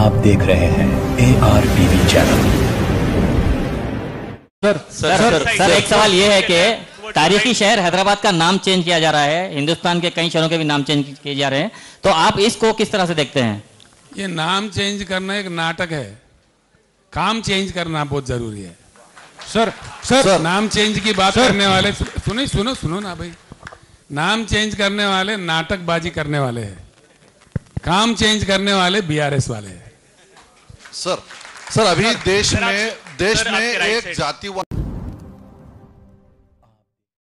आप देख रहे हैं ARTV चैनल। सर एक सवाल ये है कि तारीखी शहर हैदराबाद का नाम चेंज किया जा रहा है, हिंदुस्तान के कई शहरों के भी नाम चेंज किए जा रहे हैं, तो आप इसको किस तरह से देखते हैं? ये नाम चेंज करना एक नाटक है, काम चेंज करना बहुत जरूरी है। सर नाम चेंज की बात करने वाले सुनो ना भाई, नाम चेंज करने वाले नाटकबाजी करने वाले हैं, काम चेंज करने वाले BRS वाले हैं। सर अभी देश में एक जातिवाद